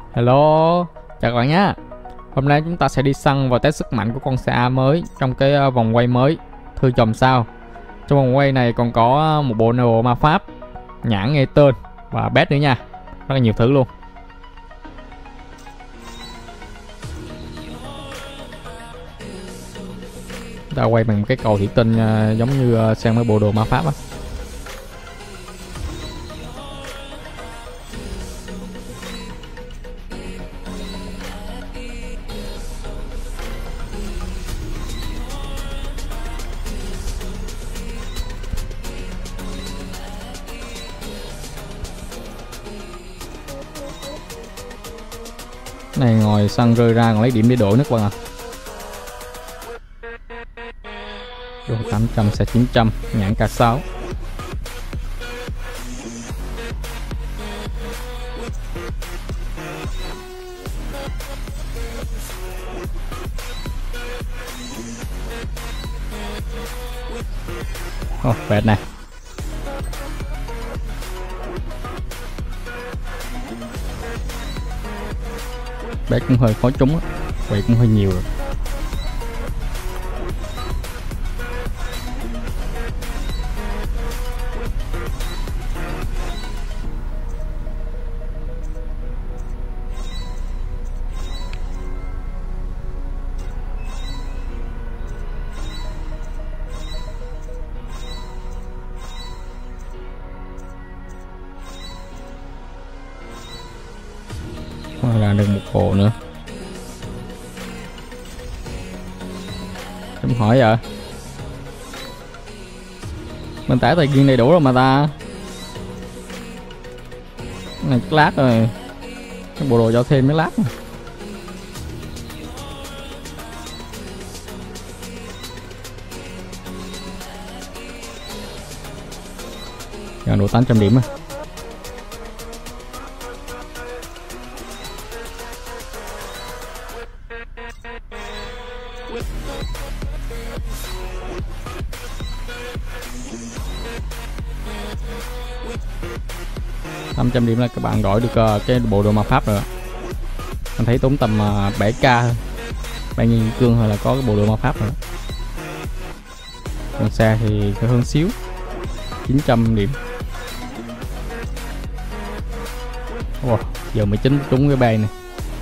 Hello, chào các bạn nhé. Hôm nay chúng ta sẽ đi săn và test sức mạnh của con CA mới trong cái vòng quay mới Thư Chòm Sao. Trong vòng quay này còn có một bộ neo ma pháp, nhãn nghe tên và pet nữa nha. Rất là nhiều thứ luôn. Chúng ta quay bằng cái cầu thủy tinh giống như xem mấy bộ đồ ma pháp á. Này ngồi săn rơi ra còn lấy điểm để đổi nữa các bạn ạ. Rồi 800 xe 900 nhãn K6. Vẹt này. Bé cũng hơi khó trúng á, quậy cũng hơi nhiều rồi. Là được một bộ nữa. Chấm hỏi vậy. Mình tải tài nguyên đầy đủ rồi mà ta. Cái này lát rồi. Cái bộ đồ cho thêm mấy lát. Giờ đủ 800 điểm rồi. Trăm điểm là các bạn đổi được cái bộ đồ ma pháp rồi. Anh thấy tốn tầm 7k thôi. 3.000 cương thôi là có cái bộ đồ ma pháp rồi. Còn xe thì phải hơn xíu, 900 điểm. Wow, giờ 19 trúng cái bay này.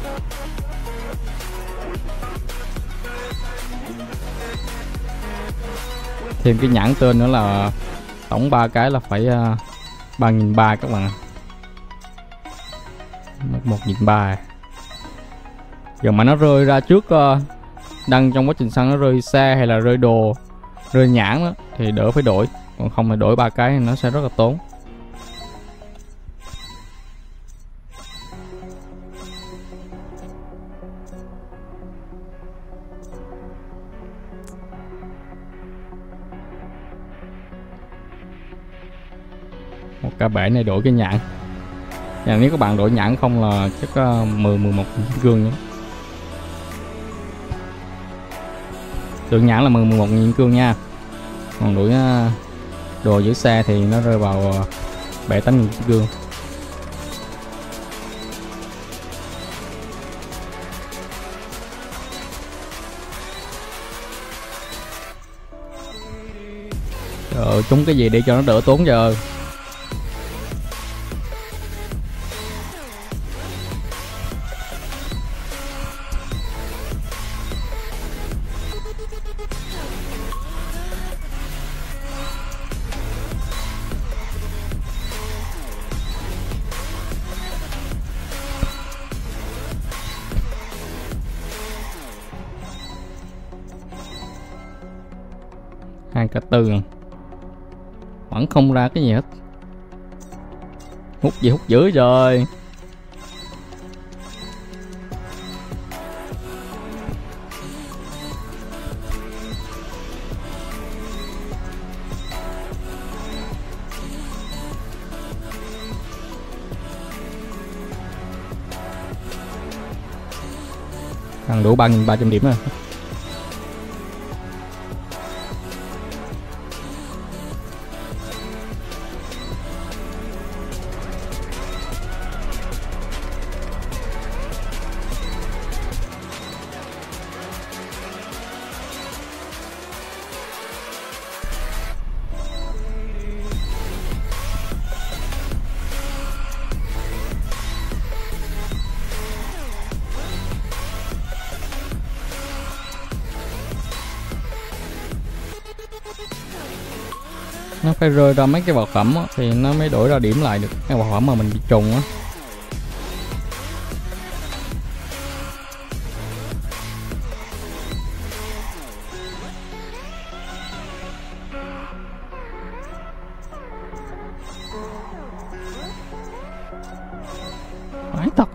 Thêm cái nhãn tên nữa là tổng 3 cái là phải 3.300 các bạn. 1.300. Giờ mà nó rơi ra trước đăng trong quá trình săn nó rơi xe hay là rơi đồ, rơi nhãn đó, thì đỡ phải đổi. Còn không thì đổi 3 cái thì nó sẽ rất là tốn. Một cái bể này đổi cái nhãn. Nếu các bạn đổi nhãn không là chắc 10-11 cương nữa. Lượng nhãn là 10-11.000 cương nha. Còn đổi đồ giữ xe thì nó rơi vào 7-8.000 cương. Trời, trúng cái gì để cho nó đỡ tốn giờ. Hai cả tư vẫn không ra cái gì hết. Hút gì hút dữ rồi. Thằng đủ 3.300 điểm rồi. Nó phải rơi ra mấy cái vật phẩm á, thì nó mới đổi ra điểm lại được cái vật phẩm mà mình bị trùng á. Phải thật.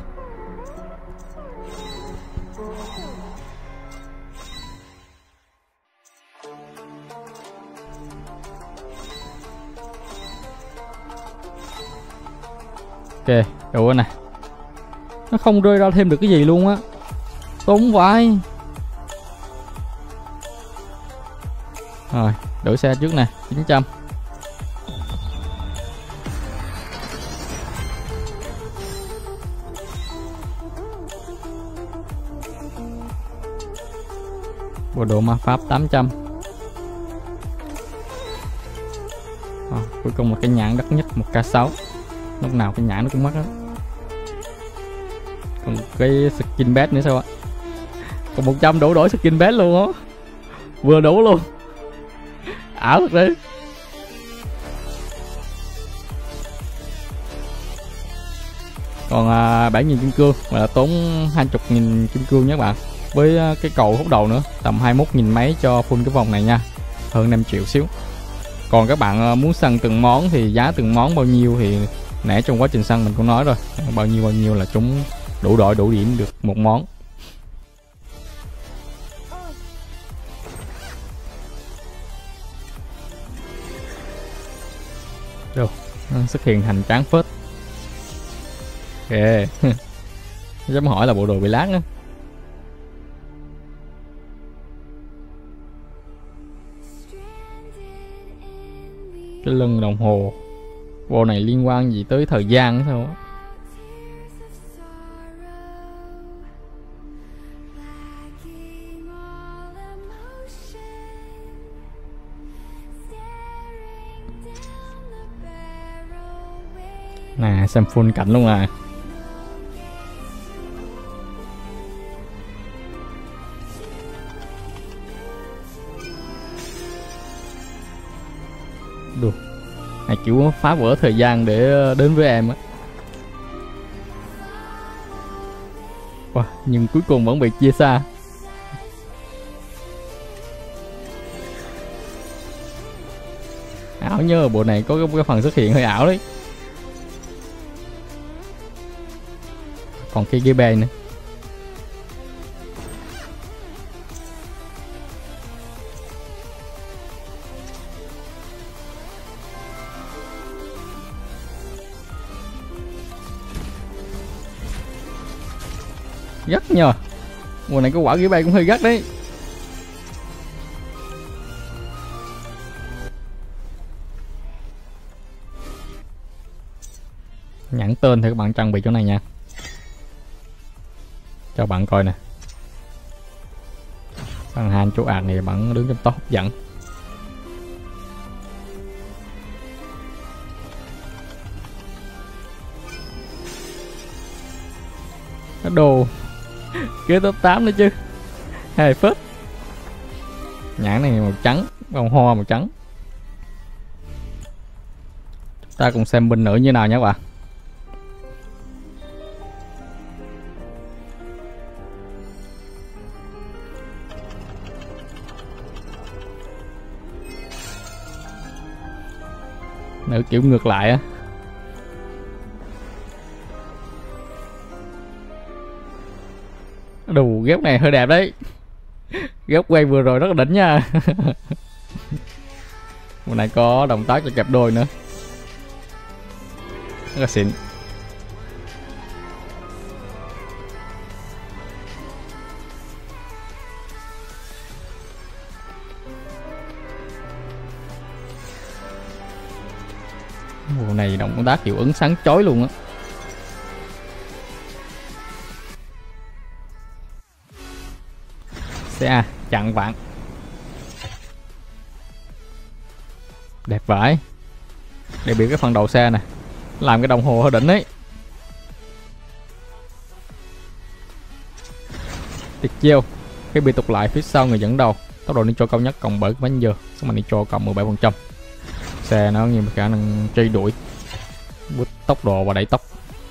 Ok, đủ rồi nè. Nó không rơi ra thêm được cái gì luôn á. Tốn vãi. Rồi, đổi xe trước nè, 900. Bộ đồ ma pháp 800. Cuối cùng là cái nhãn đắt nhất 1k6. Lúc nào cái nhãn nó cũng mất đó. Còn cái skin bed nữa sao ạ? Còn 100 đủ đổi skin bed luôn á. Vừa đủ luôn. Ảo thật đấy. Còn 7.000 kim cương là tốn 20.000 kim cương nhé các bạn. Với cái cầu hút đầu nữa tầm 21.000 mấy cho full cái vòng này nha. Hơn 5 triệu xíu. Còn các bạn muốn săn từng món thì giá từng món bao nhiêu thì nãy trong quá trình săn mình cũng nói rồi. Bao nhiêu là chúng đủ đội đủ điểm được một món. Đâu, xuất hiện thành tráng phết. Ok. Dám hỏi là bộ đồ bị lát nữa. Cái lưng đồng hồ. Bộ này liên quan gì tới thời gian nữa sao á? Nè, xem full cảnh luôn à. Được. Này kiểu phá vỡ thời gian để đến với em á. Wow, nhưng cuối cùng vẫn bị chia xa. Ảo nhớ bộ này có cái phần xuất hiện hơi ảo đấy. Còn cái ghế bè nữa. Gắt nhờ. Mùa này có quả ghế bay cũng hơi gắt đấy. Nhãn tên thì các bạn trang bị chỗ này nha. Cho bạn coi nè. Thằng Han chú ạc này bạn đứng trong top hấp dẫn. Cái đồ kế top 8 nữa chứ. Hài phết. Nhãn này màu trắng, vòng hoa màu trắng. Chúng ta cùng xem binh nữ như nào nhé các bạn. Nữ kiểu ngược lại á. Đủ ghép này hơi đẹp đấy. Ghép quay vừa rồi rất là đỉnh nha. Bộ này có động tác cho kẹp đôi nữa. Rất là xịn. Bộ này động tác hiệu ứng sáng chói luôn á. CA chặn vạn. Đẹp vãi. Đặc biệt cái phần đầu xe nè, làm cái đồng hồ hơi đỉnh ấy. Tuyệt chiêu. Khi bị tụt lại phía sau người dẫn đầu, tốc độ nitro cao nhất cộng 7 bánh giờ, sức mạnh nitro cộng 17%. xe nó như khả năng truy đuổi với tốc độ và đẩy tốc.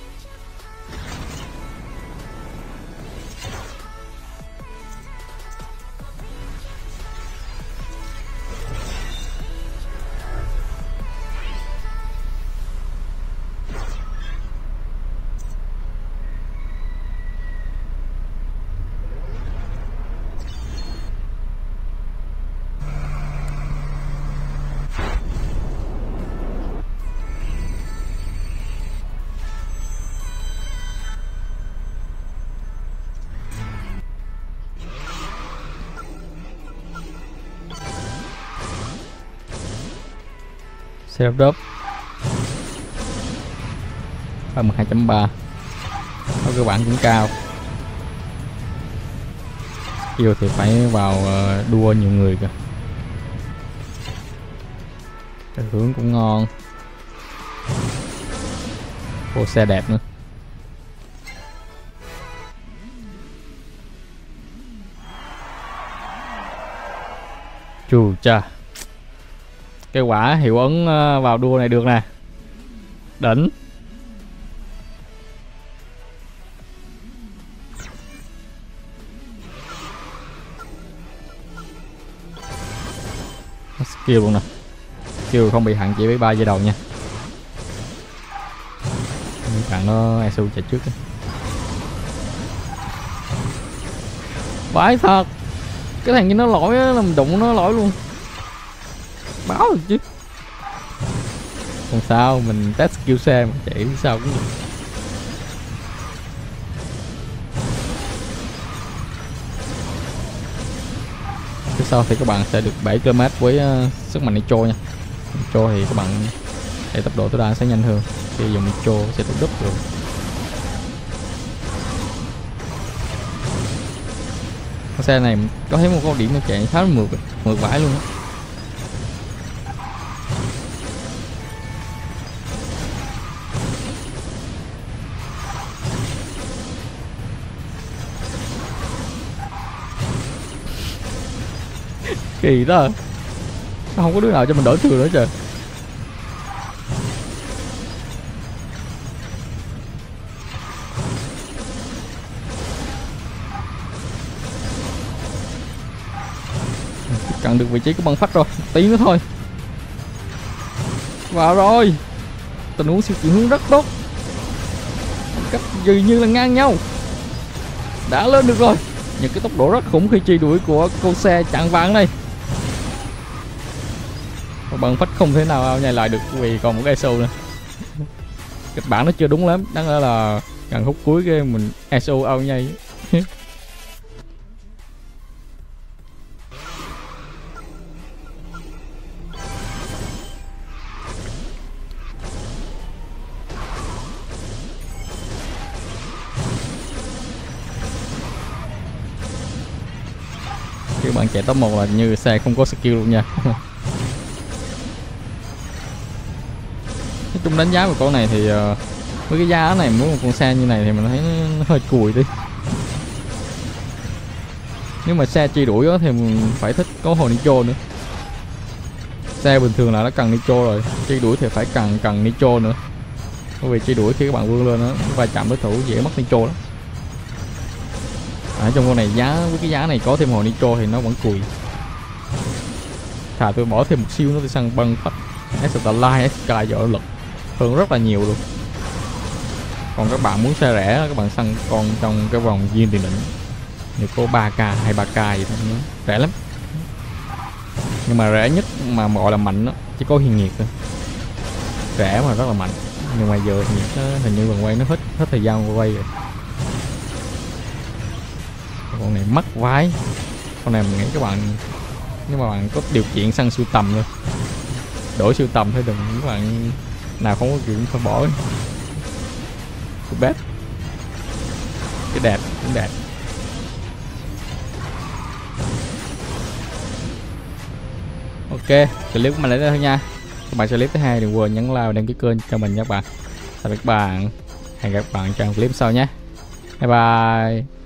Xe đớp đớp 32.3. Nó cơ bản cũng cao. Skill thì phải vào đua nhiều người kìa. Cái hướng cũng ngon. Ô xe đẹp nữa. Chù cha. Cái quả hiệu ứng vào đua này được nè. Đỉnh. Skill luôn nè. Skill không bị hạn chế với 3 giây đầu nha. Những bạn nó ESU chạy trước đó. Vãi thật. Cái thằng như nó lỗi á, làm đụng nó lỗi luôn. Báo được chứ. Không sao, mình test skill xe mà chạy sao cũng được. Phía sau thì các bạn sẽ được 7 km với sức mạnh nitro nha. Nitro thì các bạn để tốc độ tối đa sẽ nhanh hơn. Khi dùng nitro sẽ được đúp được. Con xe này có thấy một con điểm nó chạy khá là mượt vãi luôn á. Kỳ đó. Nó không có đứa nào cho mình đổi thừa nữa trời. Cần được vị trí của băng phách rồi. Tí nữa thôi. Vào rồi. Tình huống siêu chuyển hướng rất tốt. Cách dường như là ngang nhau. Đã lên được rồi. Những cái tốc độ rất khủng khi truy đuổi của con xe chặn vàng này. Băng phách không thể nào nhảy lại được vì còn một cái ESO nữa. Kịch bản nó chưa đúng lắm. Đáng lẽ là gần khúc cuối cái mình ESO ao nhảy. Các bạn chạy top 1 là như xe không có skill luôn nha. Nói chung đánh giá của con này thì với cái giá này muốn một con xe như này thì mình thấy nó hơi cùi đi. Nếu mà xe truy đuổi thì mình phải thích có hồ nitro nữa. Xe bình thường là nó cần nitro rồi, truy đuổi thì phải cần nitro nữa. Bởi vì truy đuổi khi các bạn vươn lên nó va chạm đối thủ dễ mất nitro lắm. Trong con này giá với cái giá này có thêm hồ nitro thì nó vẫn cùi. Thà tôi bỏ thêm một siêu nó tôi săn băng phách Starlight, Sky dở lực hơn rất là nhiều luôn. Còn các bạn muốn xe rẻ các bạn săn con trong cái vòng viên tiền định thì có 3k hay 3k gì thôi, rẻ lắm. Nhưng mà rẻ nhất mà gọi là mạnh đó chỉ có hiền nhiệt thôi. Rẻ mà rất là mạnh. Nhưng mà giờ hình như vòng quay nó hết thời gian quay rồi. Con này mắc vái. Con này mình nghĩ các bạn nếu mà bạn có điều kiện săn sưu tầm thôi, đổi sưu tầm thôi, đừng các bạn nào không có chuyện phải bỏ. Cái bét cái đẹp cũng đẹp. Ok, clip của mình đến đây thôi nha. Các bạn xem clip thứ hai đừng quên nhấn like và đăng ký kênh cho mình nha các bạn. Tạm biệt các bạn, hẹn gặp các bạn trong clip sau nhé. Bye bye.